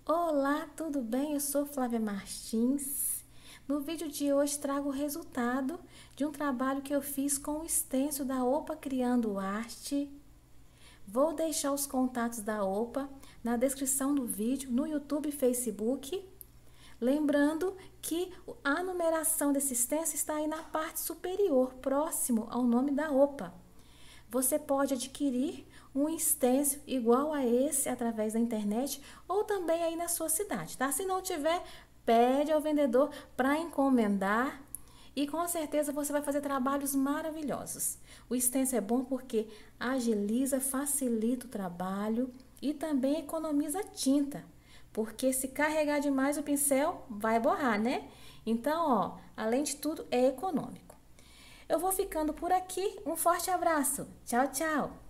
Olá, tudo bem? Eu sou Flávia Martins. No vídeo de hoje trago o resultado de um trabalho que eu fiz com o extenso da OPA Criando Arte. Vou deixar os contatos da OPA na descrição do vídeo, no YouTube e Facebook. Lembrando que a numeração desse extenso está aí na parte superior, próximo ao nome da OPA. Você pode adquirir um extenso igual a esse através da internet ou também aí na sua cidade, tá? Se não tiver, pede ao vendedor para encomendar e com certeza você vai fazer trabalhos maravilhosos. O extenso é bom porque agiliza, facilita o trabalho e também economiza tinta, porque se carregar demais o pincel vai borrar, né? Então, ó, além de tudo, é econômico. Eu vou ficando por aqui. Um forte abraço. Tchau, tchau.